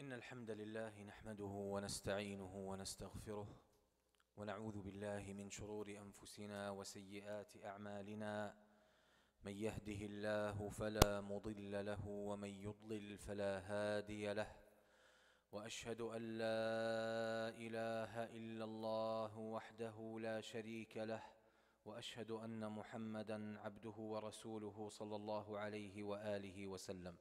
إن الحمد لله نحمده ونستعينه ونستغفره ونعوذ بالله من شرور أنفسنا وسيئات أعمالنا. من يهده الله فلا مضل له ومن يضلل فلا هادي له، وأشهد أن لا إله إلا الله وحده لا شريك له، وأشهد أن محمدًا عبده ورسوله صلى الله عليه وآله وسلم.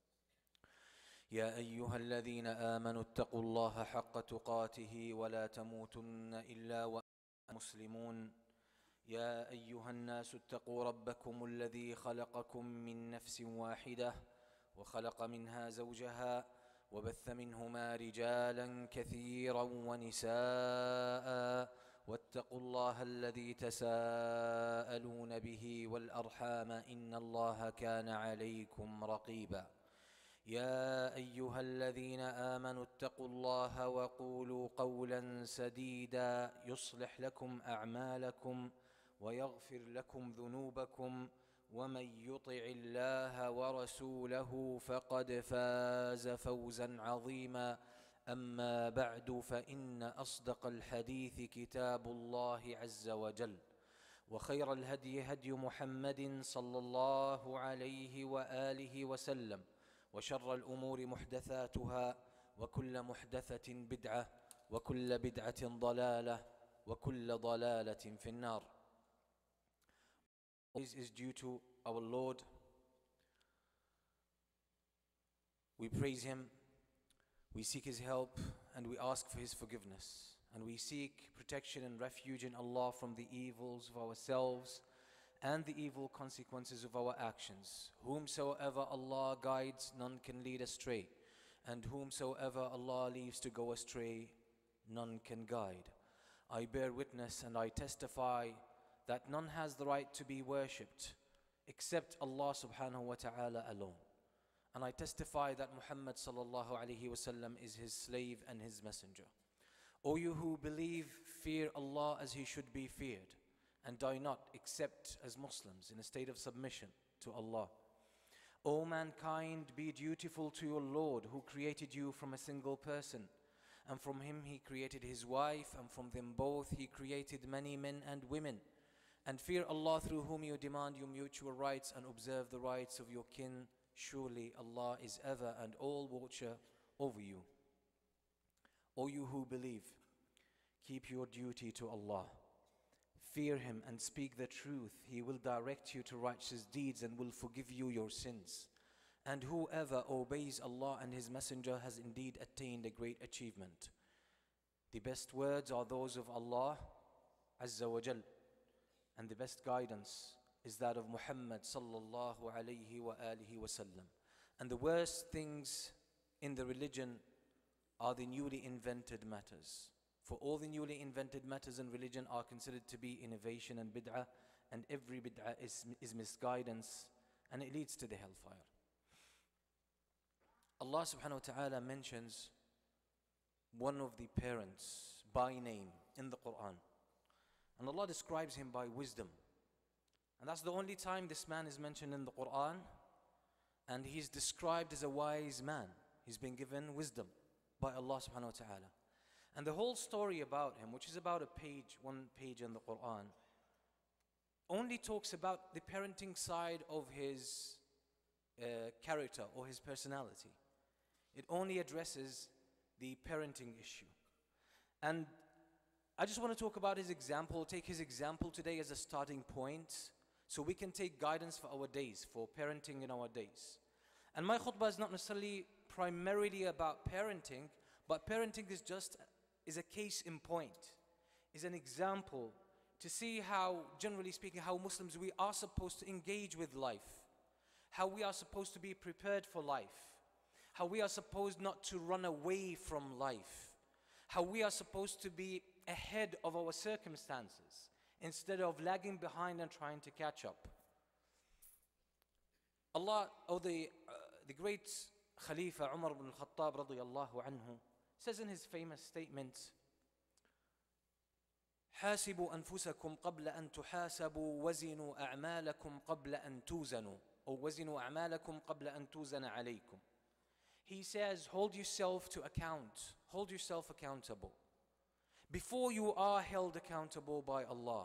يا أيها الذين آمنوا اتقوا الله حق تقاته ولا تموتن إلا وأنتم مسلمون. يا أيها الناس اتقوا ربكم الذي خلقكم من نفس واحدة وخلق منها زوجها وبث منهما رجالا كثيرا ونساء، واتقوا الله الذي تساءلون به والأرحام إن الله كان عليكم رقيبا. يا أيها الذين آمنوا اتقوا الله وقولوا قولا سديدا يصلح لكم أعمالكم ويغفر لكم ذنوبكم، ومن يطع الله ورسوله فقد فاز فوزا عظيما. أما بعد، فإن أصدق الحديث كتاب الله عز وجل، وخير الهدي هدي محمد صلى الله عليه وآله وسلم، وشر الأمور محدثاتها، وكل محدثة بدعة، وكل بدعة ضلالة، وكل ضلالة في النار. This is due to our Lord. We praise Him, we seek His help, and we ask for His forgiveness. And we seek protection and refuge in Allah from the evils of ourselves and the evil consequences of our actions. Whomsoever Allah guides, none can lead astray, and whomsoever Allah leaves to go astray, none can guide. I bear witness and I testify that none has the right to be worshipped except Allah subhanahu wa ta'ala alone. And I testify that Muhammad sallallahu alaihi wasallam is His slave and His messenger. O you who believe, fear Allah as He should be feared, and die not except as Muslims in a state of submission to Allah. O mankind, be dutiful to your Lord, who created you from a single person, and from him He created his wife, and from them both He created many men and women. And fear Allah, through whom you demand your mutual rights, and observe the rights of your kin. Surely Allah is ever and all watcher over you. O you who believe, keep your duty to Allah. Fear Him and speak the truth. He will direct you to righteous deeds and will forgive you your sins. And whoever obeys Allah and His Messenger has indeed attained a great achievement. The best words are those of Allah Azza wa Jal, and the best guidance is that of Muhammad sallallahu alayhi wa alihi wasallam. And the worst things in the religion are the newly invented matters. For all the newly invented matters in religion are considered to be innovation and bid'ah, and every bid'ah is misguidance, and it leads to the hellfire. Allah subhanahu wa ta'ala mentions one of the parents by name in the Quran, and Allah describes him by wisdom. And that's the only time this man is mentioned in the Quran, and he's described as a wise man. He's been given wisdom by Allah subhanahu wa ta'ala. And the whole story about him, which is about one page in the Quran, only talks about the parenting side of his character or his personality. It only addresses the parenting issue. And I just want to talk about his example, take his example today as a starting point, so we can take guidance for our days, for parenting in our days. And my khutbah is not necessarily primarily about parenting, but parenting is a case in point, is an example to see how, generally speaking, how Muslims, we are supposed to engage with life, how we are supposed to be prepared for life, how we are supposed not to run away from life, how we are supposed to be ahead of our circumstances instead of lagging behind and trying to catch up. The great Khalifa Umar ibn al-Khattab radiyallahu anhu says in his famous statement, حاسبوا أنفسكم قبل أن تحاسبوا وزنوا أعمالكم قبل أن توزنوا أو وزنوا أعمالكم قبل أن توزن عليكم. He says, hold yourself to account, hold yourself accountable before you are held accountable by Allah.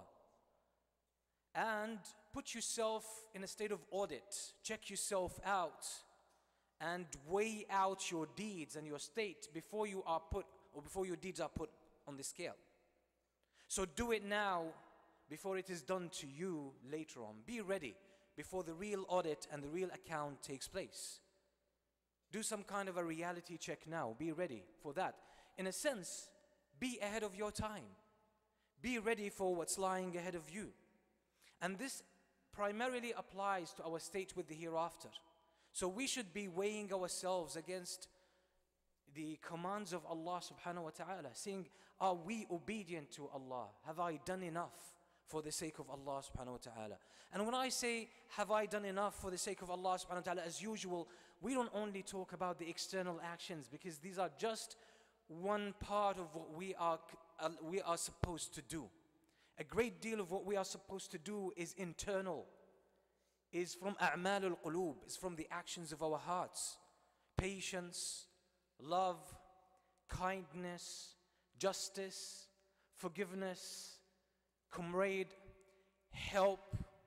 And put yourself in a state of audit, check yourself out, and weigh out your deeds and your state before you are put, or before your deeds are put on the scale. So do it now before it is done to you later on. Be ready before the real audit and the real account takes place. Do some kind of a reality check now. Be ready for that. In a sense, be ahead of your time. Be ready for what's lying ahead of you. And this primarily applies to our state with the hereafter. So we should be weighing ourselves against the commands of Allah subhanahu wa ta'ala, saying, are we obedient to Allah? Have I done enough for the sake of Allah subhanahu wa ta'ala? And when I say, have I done enough for the sake of Allah subhanahu wa ta'ala, as usual, we don't only talk about the external actions, because these are just one part of what we are supposed to do. A great deal of what we are supposed to do is internal, is from a'mal al-qulub, is from the actions of our hearts. Patience, love, kindness, justice, forgiveness, comrade, help,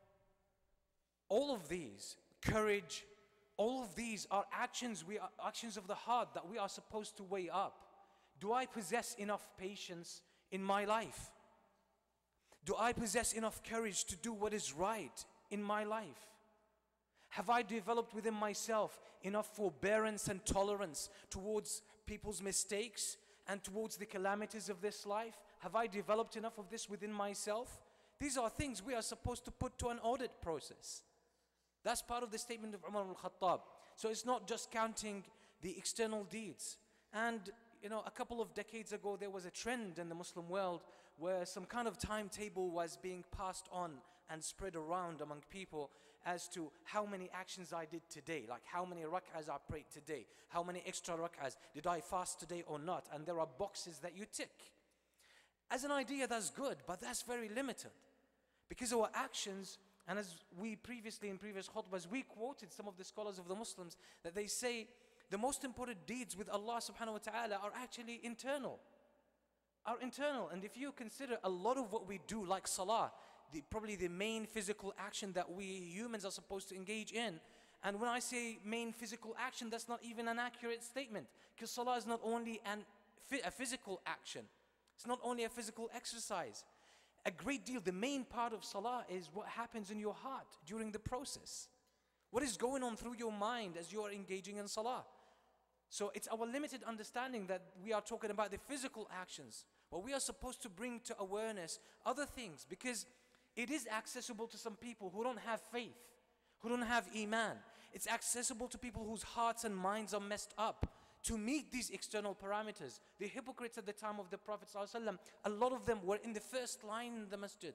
all of these, courage, all of these are actions of the heart that we are supposed to weigh up. Do I possess enough patience in my life? Do I possess enough courage to do what is right in my life? Have I developed within myself enough forbearance and tolerance towards people's mistakes and towards the calamities of this life? Have I developed enough of this within myself? These are things we are supposed to put to an audit process. That's part of the statement of Umar al-Khattab. So it's not just counting the external deeds. And a couple of decades ago, there was a trend in the Muslim world where some kind of timetable was being passed on and spread around among people as to how many actions I did today, like how many rak'ahs I prayed today, how many extra rak'ahs, did I fast today or not? And there are boxes that you tick. As an idea, that's good, but that's very limited. Because our actions, and as we previously in previous khutbahs, we quoted some of the scholars of the Muslims that they say the most important deeds with Allah subhanahu wa ta'ala are actually internal. Are internal. And if you consider a lot of what we do, like salah, probably the main physical action that we humans are supposed to engage in. And when I say main physical action, that's not even an accurate statement, because salah is not only a physical action. It's not only a physical exercise. A great deal, the main part of salah is what happens in your heart during the process. What is going on through your mind as you are engaging in salah? So it's our limited understanding that we are talking about the physical actions. But we are supposed to bring to awareness other things, because it is accessible to some people who don't have faith, who don't have iman. It's accessible to people whose hearts and minds are messed up to meet these external parameters. The hypocrites at the time of the Prophet ﷺ, a lot of them were in the first line in the masjid.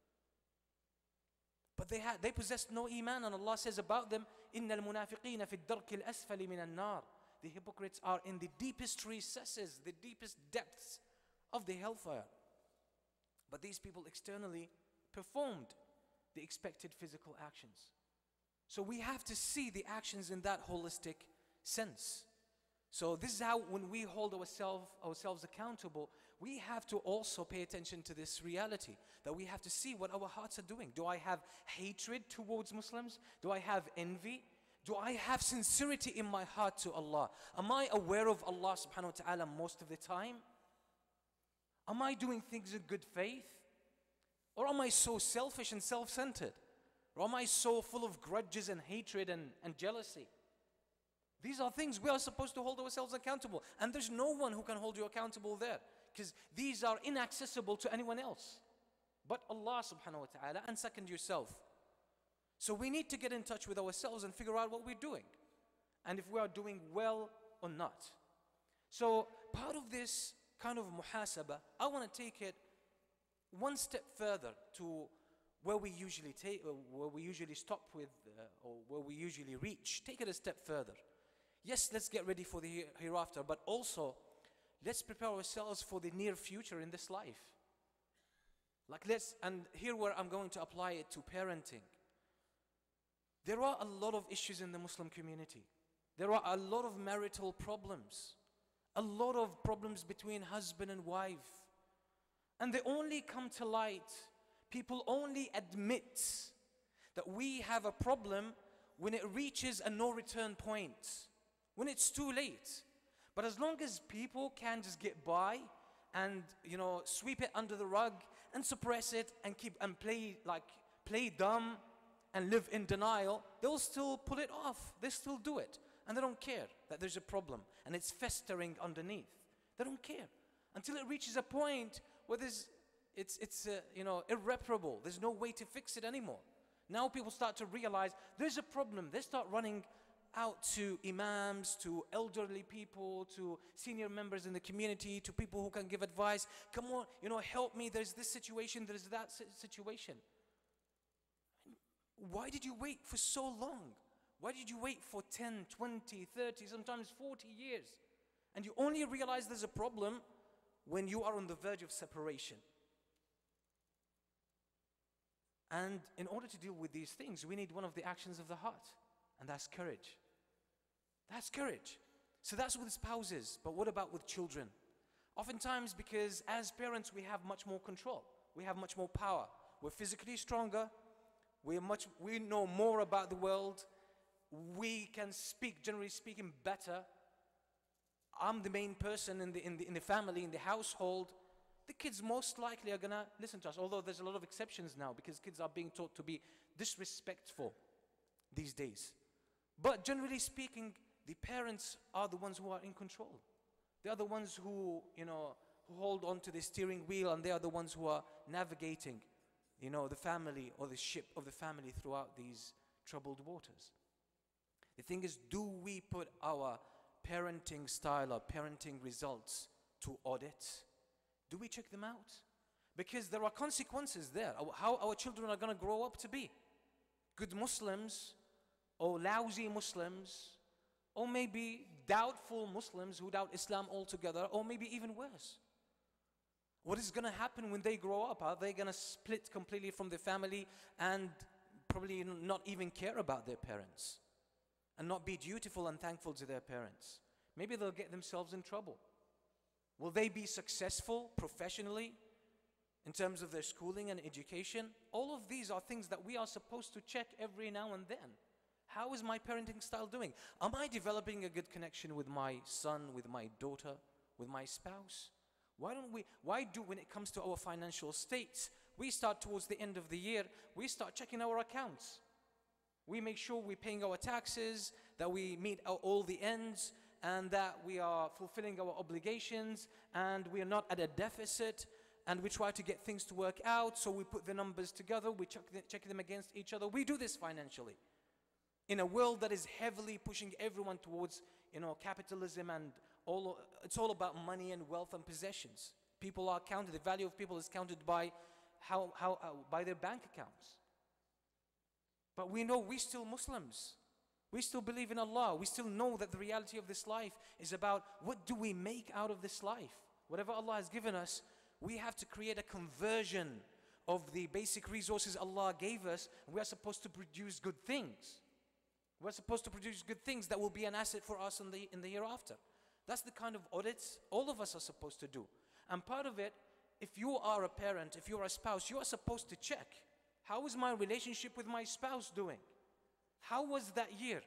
But they possessed no iman, and Allah says about them, إِنَّ الْمُنَافِقِينَ فِي الدَّرْكِ الْأَسْفَلِ مِنَ النَّارِ. The hypocrites are in the deepest recesses, the deepest depths of the hellfire. But these people externally performed the expected physical actions. So we have to see the actions in that holistic sense. So this is how, when we hold ourselves accountable, we have to also pay attention to this reality, that we have to see what our hearts are doing. Do I have hatred towards Muslims? Do I have envy? Do I have sincerity in my heart to Allah? Am I aware of Allah subhanahu wa ta'ala most of the time? Am I doing things in good faith? Or am I so selfish and self-centered? Or am I so full of grudges and hatred and jealousy? These are things we are supposed to hold ourselves accountable. And there's no one who can hold you accountable there, because these are inaccessible to anyone else but Allah subhanahu wa ta'ala, and second, yourself. So we need to get in touch with ourselves and figure out what we're doing, and if we are doing well or not. So part of this kind of muhasabah, I want to take it one step further to where we usually stop with, or where we usually reach. Take it a step further. Yes, let's get ready for the hereafter, but also let's prepare ourselves for the near future in this life. And here where I'm going to apply it to parenting. There are a lot of issues in the Muslim community. There are a lot of marital problems, a lot of problems between husband and wife. And they only come to light, people only admit that we have a problem when it reaches a no return point, when it's too late. But as long as people can just get by and, sweep it under the rug and suppress it and play dumb and live in denial, they'll still pull it off. They still do it. And they don't care that there's a problem and it's festering underneath. They don't care until it reaches a point where it's irreparable. There's no way to fix it anymore. Now people start to realize there's a problem. They start running out to imams, to elderly people, to senior members in the community, to people who can give advice. Come on, help me. There's this situation, there's that situation. Why did you wait for so long? Why did you wait for 10, 20, 30, sometimes 40 years? And you only realize there's a problem when you are on the verge of separation. And in order to deal with these things, we need one of the actions of the heart, and that's courage. That's courage. So that's with spouses, but what about with children? Oftentimes, because as parents we have much more control, we have much more power. We're physically stronger, we know more about the world, we can speak, generally speaking, better. I'm the main person in the family, in the household. The kids most likely are gonna listen to us, although there's a lot of exceptions now because kids are being taught to be disrespectful these days. But generally speaking, the parents are the ones who are in control. They are the ones who hold on to the steering wheel, and they are the ones who are navigating, the family or the ship of the family throughout these troubled waters. The thing is, do we put our parenting style, our parenting results to audit? Do we check them out? Because there are consequences there, how our children are going to grow up to be. Good Muslims, or lousy Muslims, or maybe doubtful Muslims who doubt Islam altogether, or maybe even worse. What is going to happen when they grow up? Are they going to split completely from their family and probably not even care about their parents and not be dutiful and thankful to their parents? Maybe they'll get themselves in trouble. Will they be successful professionally in terms of their schooling and education? All of these are things that we are supposed to check every now and then. How is my parenting style doing? Am I developing a good connection with my son, with my daughter, with my spouse? Why do when it comes to our financial states, we start towards the end of the year, we start checking our accounts. We make sure we're paying our taxes, that we meet all the ends, and that we are fulfilling our obligations, and we are not at a deficit, and we try to get things to work out, so we put the numbers together, we check them against each other. We do this financially. In a world that is heavily pushing everyone towards, capitalism, and it's all about money and wealth and possessions. People are counted, the value of people is counted by by their bank accounts. But we know we're still Muslims. We still believe in Allah. We still know that the reality of this life is about what do we make out of this life. Whatever Allah has given us, we have to create a conversion of the basic resources Allah gave us. We are supposed to produce good things. We're supposed to produce good things that will be an asset for us in the hereafter. That's the kind of audits all of us are supposed to do. And part of it, if you are a parent, if you're a spouse, you are supposed to check, how is my relationship with my spouse doing? How was that year?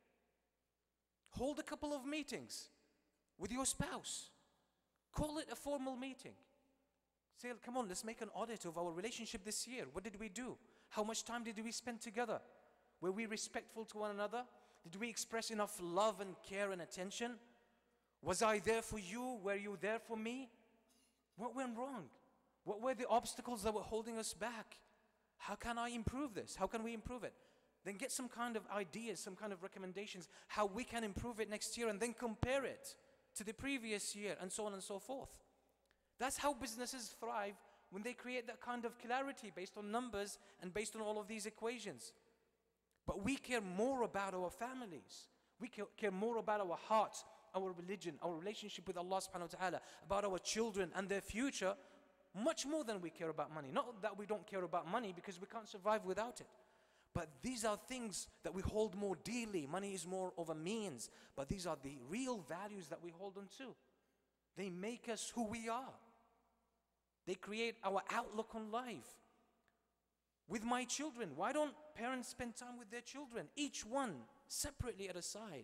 Hold a couple of meetings with your spouse. Call it a formal meeting. Say, come on, let's make an audit of our relationship this year. What did we do? How much time did we spend together? Were we respectful to one another? Did we express enough love and care and attention? Was I there for you? Were you there for me? What went wrong? What were the obstacles that were holding us back? How can I improve this? How can we improve it? Then get some kind of ideas, some kind of recommendations, how we can improve it next year, and then compare it to the previous year, and so on and so forth. That's how businesses thrive, when they create that kind of clarity based on numbers and based on all of these equations. But we care more about our families. We care more about our hearts, our religion, our relationship with Allah subhanahu wa ta'ala, about our children and their future, much more than we care about money. Not that we don't care about money, because we can't survive without it. But these are things that we hold more dearly. Money is more of a means, but these are the real values that we hold on to. They make us who we are. They create our outlook on life. With my children, why don't parents spend time with their children, each one separately at a side?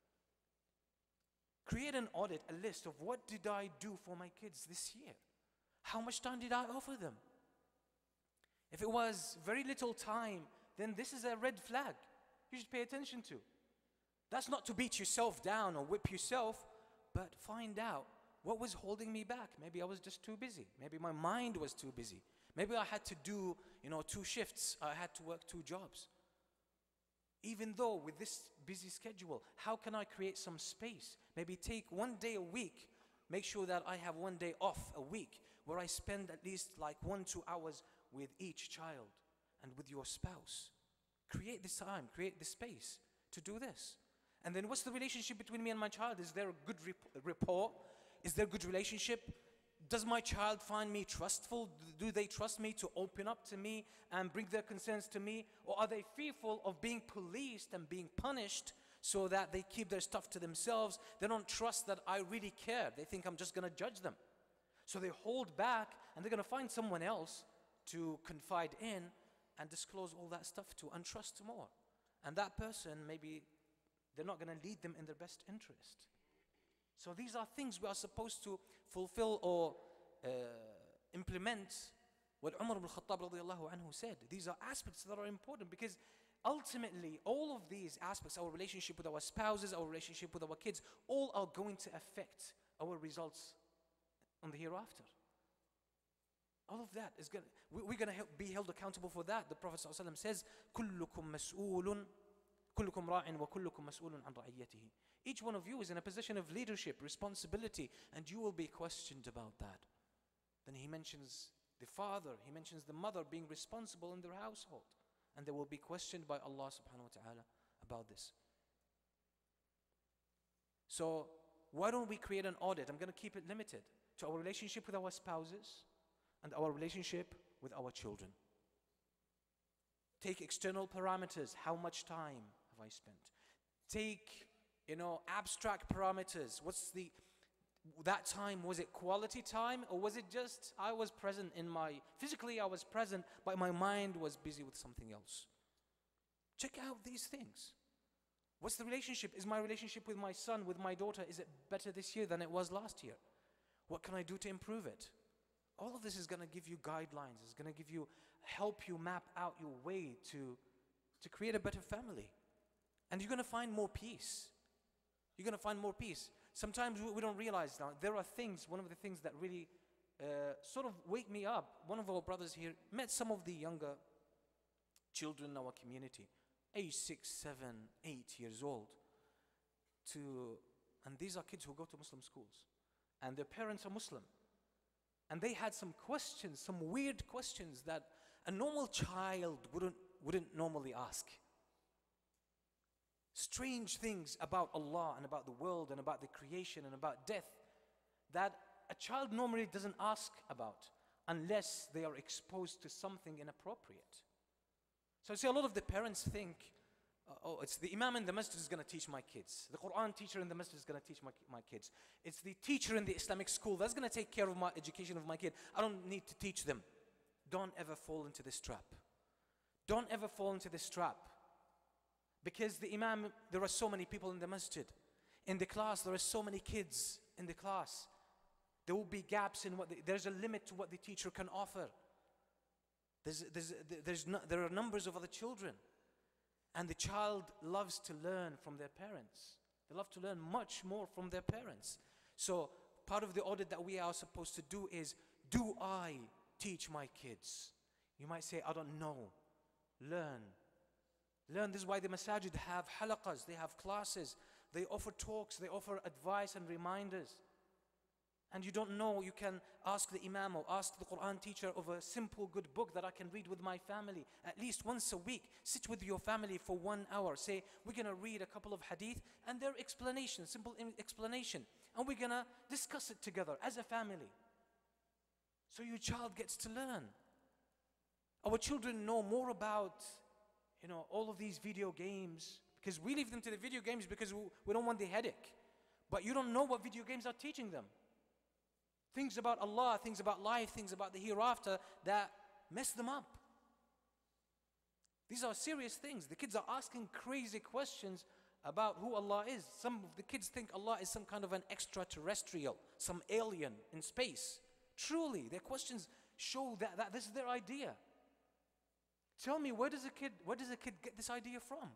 Create an audit, a list of what did I do for my kids this year? How much time did I offer them? If it was very little time, then this is a red flag you should pay attention to. That's not to beat yourself down or whip yourself, but find out what was holding me back. Maybe I was just too busy. Maybe my mind was too busy. Maybe I had to do, 2 shifts. I had to work 2 jobs. Even though with this busy schedule, how can I create some space? Maybe take 1 day a week. Make sure that I have 1 day off a week where I spend at least like 1-2 hours with each child and with your spouse. Create this time, create the space to do this. And then what's the relationship between me and my child? Is there a good rapport? Is there a good relationship? Does my child find me trustful? Do they trust me to open up to me and bring their concerns to me? Or are they fearful of being policed and being punished so that they keep their stuff to themselves? They don't trust that I really care. They think I'm just going to judge them. So they hold back and they're going to find someone else to confide in and disclose all that stuff to and trust more. And that person, maybe they're not going to lead them in their best interest. So these are things we are supposed to fulfill or implement what Umar ibn Khattab radiallahu anhu said. These are aspects that are important because ultimately all of these aspects, our relationship with our spouses, our relationship with our kids, all are going to affect our results on the hereafter. All of that is we're going to be held accountable for that. The Prophet ﷺ says, كُلُّكُمْ مَسْئُولٌ كُلُّكُمْ رَاعٍ وَكُلُّكُمْ مَسْئُولٌ عَنْ رَعِيَّتِهِ. Each one of you is in a position of leadership, responsibility, and you will be questioned about that. Then he mentions the father, he mentions the mother being responsible in their household, and they will be questioned by Allah subhanahu wa ta'ala about this. So why don't we create an audit? I'm going to keep it limited to our relationship with our spouses and our relationship with our children. Take external parameters. How much time have I spent? Take, abstract parameters. That time, was it quality time, or was it just I was present physically I was present, but my mind was busy with something else? Check out these things. What's the relationship? Is my relationship with my son, with my daughter, is it better this year than it was last year? What can I do to improve it? All of this is going to give you guidelines. It's going to help you map out your way to create a better family. And you're going to find more peace. You're going to find more peace. Sometimes we don't realize now, there are things, one of the things that really sort of wake me up. One of our brothers here met some of the younger children in our community, age 6, 7, 8 years old. And these are kids who go to Muslim schools. And their parents are Muslim. And they had some questions, some weird questions that a normal child wouldn't normally ask. Strange things about Allah and about the world and about the creation and about death that a child normally doesn't ask about unless they are exposed to something inappropriate. So see, a lot of the parents think, it's the imam in the masjid is going to teach my kids. The Quran teacher in the masjid is going to teach my kids. It's the teacher in the Islamic school that's going to take care of my education of my kid. I don't need to teach them. Don't ever fall into this trap. Don't ever fall into this trap. Because the imam, there are so many people in the masjid. In the class, there are so many kids in the class. There will be gaps in there's a limit to what the teacher can offer. There are numbers of other children. And the child loves to learn from their parents. They love to learn much more from their parents. So part of the audit that we are supposed to do is, do I teach my kids? You might say, I don't know. Learn. This is why the masajid have halaqas, they have classes, they offer talks, they offer advice and reminders. And you don't know, you can ask the imam or ask the Quran teacher of a simple good book that I can read with my family at least once a week. Sit with your family for 1 hour. Say, we're going to read a couple of hadith and their explanation, simple explanation. And we're going to discuss it together as a family. So your child gets to learn. Our children know more about, all of these video games, because we leave them to the video games because we don't want the headache. But you don't know what video games are teaching them. Things about Allah, things about life, things about the hereafter that mess them up. These are serious things. The kids are asking crazy questions about who Allah is. Some of the kids think Allah is some kind of an extraterrestrial, some alien in space. Truly, their questions show that this is their idea. Tell me, where does a kid get this idea from?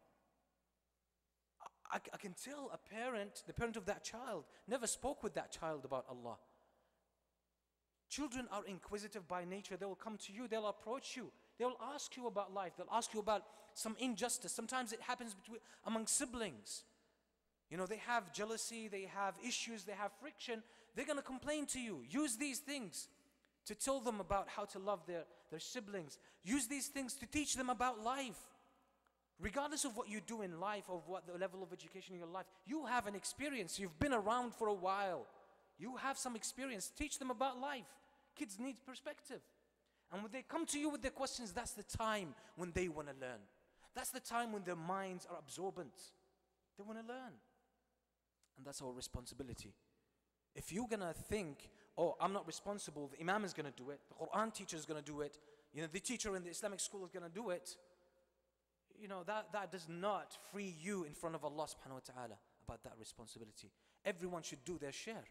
I can tell the parent of that child, never spoke with that child about Allah. Children are inquisitive by nature. They will come to you, they'll approach you, they'll ask you about life, they'll ask you about some injustice. Sometimes it happens among siblings. They have jealousy, they have issues, they have friction. They're going to complain to you. Use these things to tell them about how to love their siblings. Use these things to teach them about life. Regardless of what you do in life, of what the level of education in your life, you have an experience. You've been around for a while. You have some experience. Teach them about life. Kids need perspective. And when they come to you with their questions, that's the time when they want to learn. That's the time when their minds are absorbent. They want to learn. And that's our responsibility. If you're going to think, oh, I'm not responsible, the Imam is going to do it, the Quran teacher is going to do it, the teacher in the Islamic school is going to do it, that does not free you in front of Allah subhanahu wa ta'ala about that responsibility. Everyone should do their share.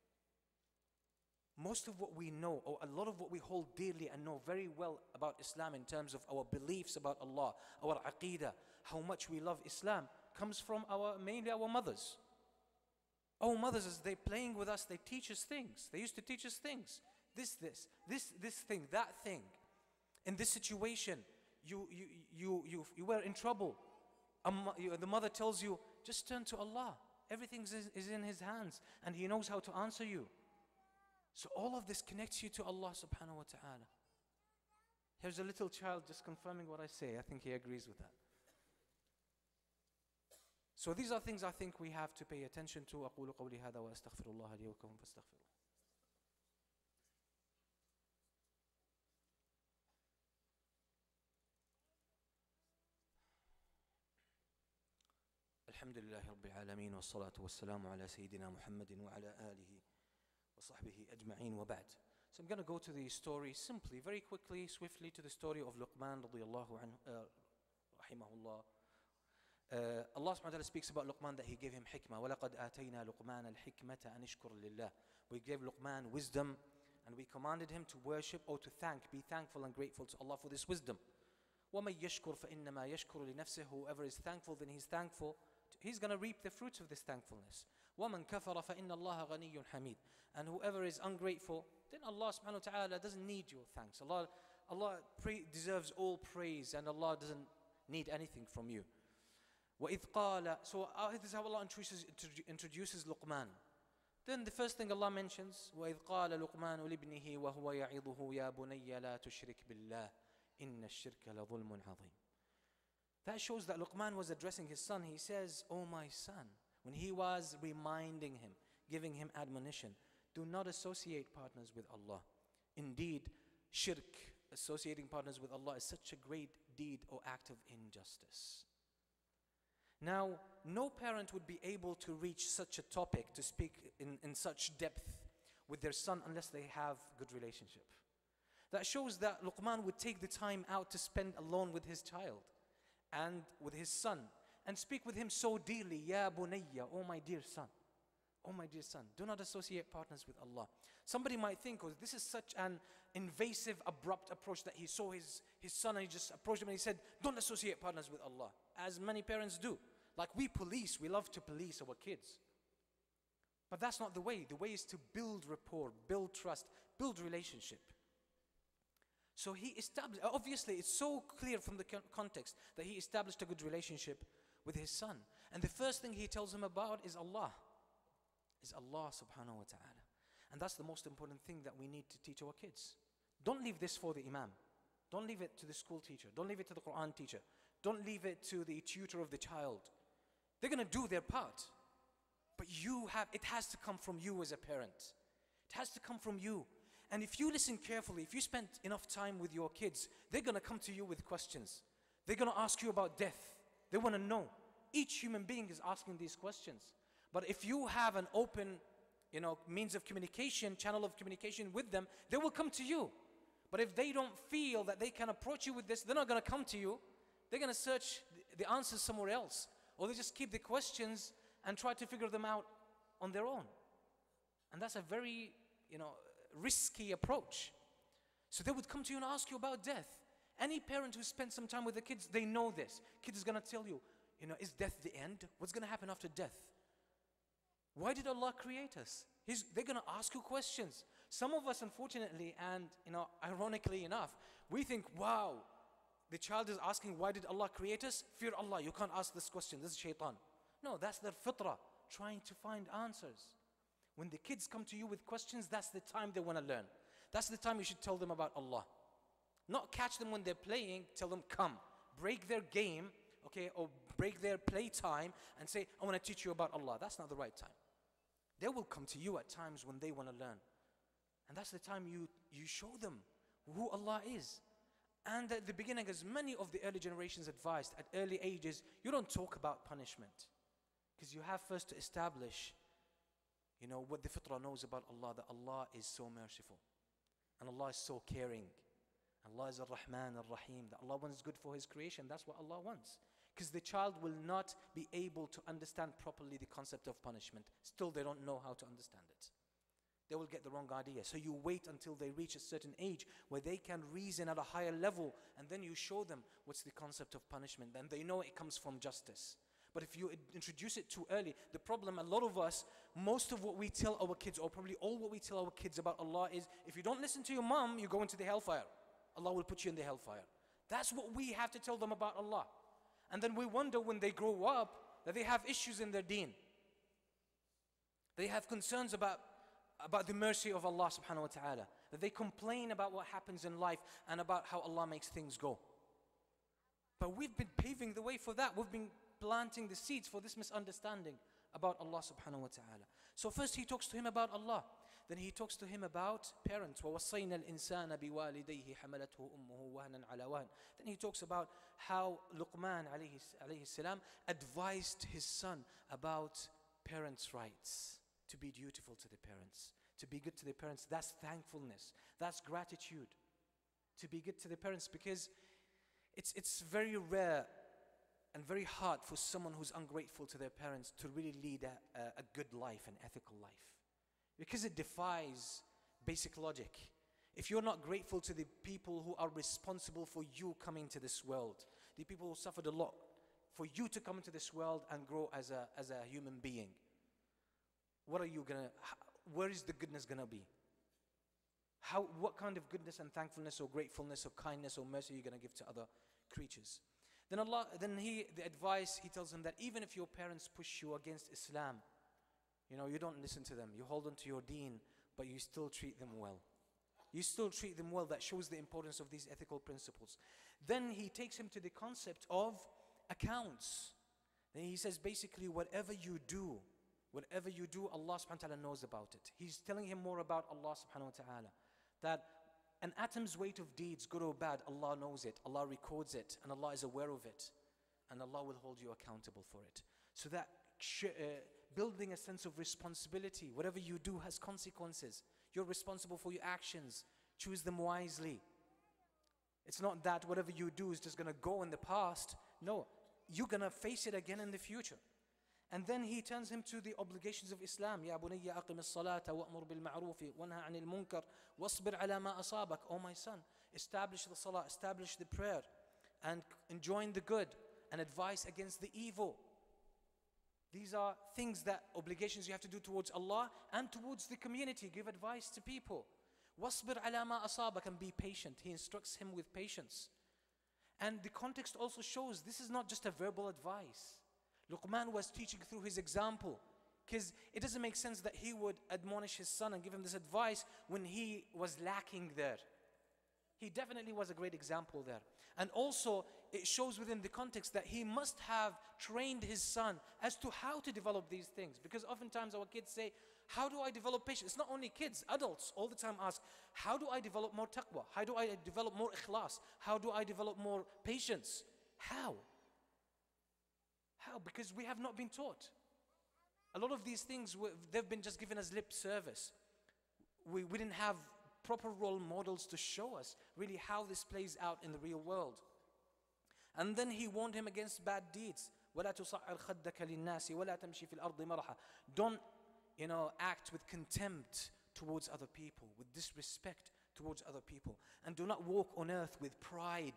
Most of what we know, or a lot of what we hold dearly and know very well about Islam in terms of our beliefs about Allah, our aqeedah, how much we love Islam, comes from mainly our mothers. Our mothers, as they're playing with us, they teach us things. They used to teach us things. This thing, that thing. In this situation, you were in trouble. The mother tells you, just turn to Allah. Everything is in His hands, and He knows how to answer you. So all of this connects you to Allah subhanahu wa ta'ala. Here's a little child just confirming what I say. I think he agrees with that. So these are things I think we have to pay attention to. أقول قولي هذا وأستغفر الله لي ولكم فاستغفروه. الحمد لله رب العالمين والصلاة والسلام على سيدنا محمد وعلى آله وصحبه أجمعين وبعد. So I'm going to go to the story simply, very quickly, swiftly to the story of Luqman radiyallahu anhu, rahimahullah. Allah subhanahu wa ta'ala speaks about Luqman that He gave him hikmah. وَلَقَدْ آتَيْنَا لُقْمَانَ الْحِكْمَةَ أَنِ اشْكُرْ لِلَّهِ. We gave Luqman wisdom, and we commanded him to worship or to be thankful and grateful to Allah for this wisdom. وَمَنْ يَشْكُرْ فَإِنَّمَا يَشْكُرُ لِنَفْسِهِ. Whoever is thankful, then he's thankful. He's going to reap the fruits of this thankfulness. وَمَنْ كَفَرَ فَإِنَّ اللَّهَ غَنِيٌّ حَمِيدٌ. And whoever is ungrateful, then Allah subhanahu wa ta'ala doesn't need your thanks. Allah deserves all praise, and Allah doesn't need anything from you. وَإِذْ قَالَ. So this is how Allah introduces Luqman. Then the first thing Allah mentions, وَإِذْ قَالَ لُقْمَانُ لِابْنِهِ وَهُوَ يَعِظُهُ يَا بُنَيَّ لَا تُشْرِكْ بِاللَّهِ إِنَّ الشِّرْكَ لَظُلْمٌ عَظِيمٌ. That shows that Luqman was addressing his son. He says, "Oh my son," when he was reminding him, giving him admonition, do not associate partners with Allah. Indeed, shirk, associating partners with Allah, is such a great deed or act of injustice. Now, no parent would be able to reach such a topic, to speak in such depth with their son, unless they have good relationship. That shows that Luqman would take the time out to spend alone with his child and with his son, and speak with him so dearly. Ya bunayya, oh my dear son. Oh my dear son, do not associate partners with Allah. Somebody might think, oh, this is such an invasive, abrupt approach, that he saw his son and he just approached him and he said, don't associate partners with Allah. As many parents do. Like we love to police our kids. But that's not the way. The way is to build rapport, build trust, build relationship. So he established, obviously it's so clear from the context that he established a good relationship with his son. And the first thing he tells him about is Allah. Is Allah subhanahu wa ta'ala. And that's the most important thing that we need to teach our kids. Don't leave this for the imam. Don't leave it to the school teacher. Don't leave it to the Quran teacher. Don't leave it to the tutor of the child. They're going to do their part. But it has to come from you as a parent. It has to come from you. And if you listen carefully, if you spend enough time with your kids, they're going to come to you with questions. They're going to ask you about death. They want to know. Each human being is asking these questions. But if you have an open, means of communication, channel of communication with them, they will come to you. But if they don't feel that they can approach you with this, they're not going to come to you. They're going to search the answers somewhere else. Or they just keep the questions and try to figure them out on their own. And that's a very, risky approach. So they would come to you and ask you about death. Any parent who spent some time with the kids, they know this. Kid is going to tell you, is death the end? What's going to happen after death? Why did Allah create us? They're going to ask you questions. Some of us, unfortunately, and ironically enough, we think, wow, the child is asking, why did Allah create us? Fear Allah, you can't ask this question, this is shaitan. No, that's their fitrah, trying to find answers. When the kids come to you with questions, that's the time they want to learn. That's the time you should tell them about Allah. Not catch them when they're playing, tell them come. Break their game, or break their playtime and say, I want to teach you about Allah. That's not the right time. They will come to you at times when they want to learn. And that's the time you show them who Allah is. And at the beginning, as many of the early generations advised, at early ages, you don't talk about punishment. Because you have first to establish, what the fitrah knows about Allah, that Allah is so merciful. And Allah is so caring. Allah is Ar-Rahman, Ar-Rahim, that Allah wants good for His creation. That's what Allah wants. Because the child will not be able to understand properly the concept of punishment. Still, they don't know how to understand it. They will get the wrong idea. So you wait until they reach a certain age where they can reason at a higher level, and then you show them what's the concept of punishment. Then they know it comes from justice. But if you introduce it too early, the problem, a lot of us, most of what we tell our kids, or probably all what we tell our kids about Allah is, if you don't listen to your mom, you go into the hellfire. Allah will put you in the hellfire. That's what we have to tell them about Allah. And then we wonder when they grow up that they have issues in their deen. They have concerns about the mercy of Allah subhanahu wa ta'ala. That they complain about what happens in life and about how Allah makes things go. But we've been paving the way for that. We've been planting the seeds for this misunderstanding about Allah subhanahu wa ta'ala. So first he talks to him about Allah. Then he talks to him about parents. وَوَصَّيْنَا الْإِنسَانَ بِوَالِدَيْهِ حَمَلَتْهُ أُمُّهُ وَهْنًا عَلَى وَهْنٍ. Then he talks about how Luqman alayhi salam advised his son about parents' rights. To be dutiful to the parents. To be good to the parents. That's thankfulness. That's gratitude. To be good to the parents, because it's very rare and very hard for someone who's ungrateful to their parents to really lead a good life, an ethical life. Because it defies basic logic. If you're not grateful to the people who are responsible for you coming to this world, the people who suffered a lot for you to come into this world and grow as a human being, where is the goodness gonna be? What kind of goodness and thankfulness or gratefulness or kindness or mercy are you gonna give to other creatures? Then the advice, he tells them that even if your parents push you against Islam, you don't listen to them. You hold on to your deen, but you still treat them well. You still treat them well. That shows the importance of these ethical principles. Then he takes him to the concept of accounts. Then he says basically whatever you do, Allah subhanahu wa ta'ala knows about it. He's telling him more about Allah subhanahu wa ta'ala. That an atom's weight of deeds, good or bad, Allah knows it. Allah records it. And Allah is aware of it. And Allah will hold you accountable for it. So that building a sense of responsibility. Whatever you do has consequences. You're responsible for your actions. Choose them wisely. It's not that whatever you do is just going to go in the past. No, you're going to face it again in the future. And then he turns him to the obligations of Islam. يَا بُنَيَّ أَقِمِ الصَّلَاةَ وَأْمُرْ بِالْمَعْرُوفِ وَانْهَى عَنِ الْمُنْكَرِ وَاصْبِرْ عَلَى مَا أَصَابَكَ. Oh my son, establish the salah, establish the prayer, and enjoin the good, and advise against the evil. These are things that, obligations you have to do towards Allah and towards the community. Give advice to people. وَاصْبِرْ عَلَى مَا أَصَابَكَ, and be patient. He instructs him with patience. And the context also shows this is not just a verbal advice. Luqman was teaching through his example, because it doesn't make sense that he would admonish his son and give him this advice when he was lacking there. He definitely was a great example there. And also, it shows within the context that he must have trained his son as to how to develop these things. Because oftentimes our kids say, how do I develop patience? It's not only kids, adults all the time ask, how do I develop more taqwa? How do I develop more ikhlas? How do I develop more patience? How? How? Because we have not been taught. A lot of these things, they've been just given as lip service. We didn't have proper role models to show us really how this plays out in the real world. And then he warned him against bad deeds. وَلَا تُصَعِّرْ خَدَّكَ لِلنَّاسِ وَلَا تَمْشِي فِي الْأَرْضِ مَرَحًا. Don't, act with contempt towards other people, with disrespect towards other people. And do not walk on earth with pride.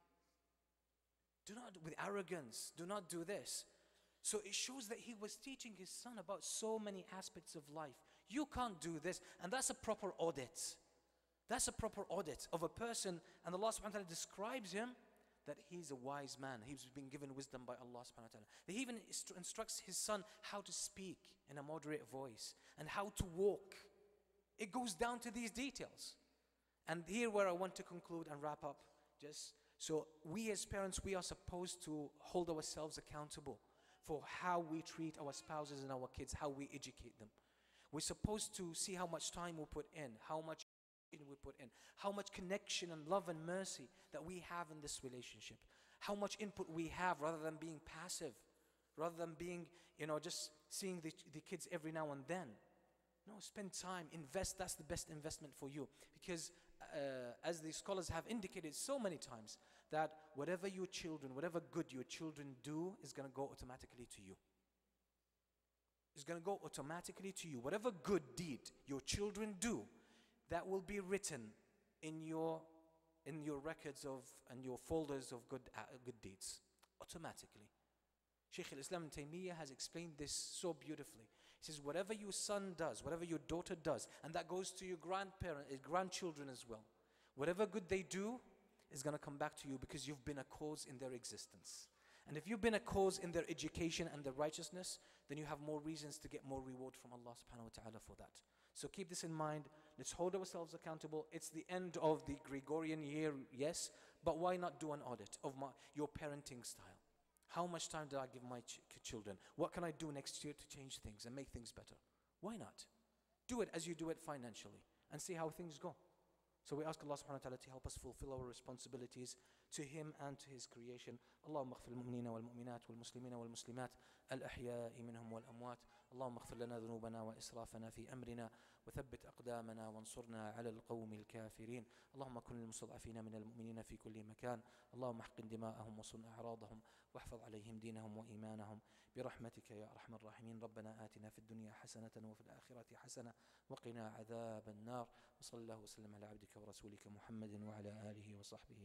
Do not, with arrogance. Do not do this. So it shows that he was teaching his son about so many aspects of life. You can't do this. And that's a proper audit. That's a proper audit of a person. And Allah subhanahu wa ta'ala describes him that he's a wise man. He's been given wisdom by Allah subhanahu wa ta'ala. He even instructs his son how to speak in a moderate voice and how to walk. It goes down to these details. And here where I want to conclude and wrap up. So we as parents, we are supposed to hold ourselves accountable for how we treat our spouses and our kids, how we educate them. We're supposed to see how much time we put in, how much we put in, how much connection and love and mercy that we have in this relationship, how much input we have rather than being passive, rather than being, just seeing the kids every now and then. No, spend time, invest. That's the best investment for you. Because as the scholars have indicated so many times, that whatever good your children do is going to go automatically to you. It's going to go automatically to you. Whatever good deed your children do, that will be written in your records of and your folders of good deeds, automatically. Sheikh al-Islam Ibn Taymiyyah has explained this so beautifully. He says, whatever your son does, whatever your daughter does, and that goes to your grandchildren as well, whatever good they do is going to come back to you because you've been a cause in their existence. And if you've been a cause in their education and their righteousness, then you have more reasons to get more reward from Allah subhanahu wa ta'ala for that. So keep this in mind. Let's hold ourselves accountable. It's the end of the Gregorian year, yes, but why not do an audit of your parenting style? How much time do I give my children? What can I do next year to change things and make things better? Why not? Do it as you do it financially and see how things go. So we ask Allah subhanahu wa ta'ala to help us fulfill our responsibilities to Him and to His creation. Allahumma aghfir al-mu'minina wal-mu'minat wal-muslimina wal-muslimat al-ahya'i minhum wal-amwat. Allahumma aghfir lana dhunubana wa israfana fi amrina wa thabbit aqdamana wansurna ala al-qawmi al-kafirin. Allahumma kun lil-mustad'afina min al-mu'minina fi kulli makan. Allahumma ahqin dima'ahum wa sun a'radahum واحفظ عليهم دينهم وإيمانهم برحمتك يا أرحم الراحمين. ربنا آتنا في الدنيا حسنة وفي الآخرة حسنة وقنا عذاب النار. وصلى الله وسلم على عبدك ورسولك محمد وعلى آله وصحبه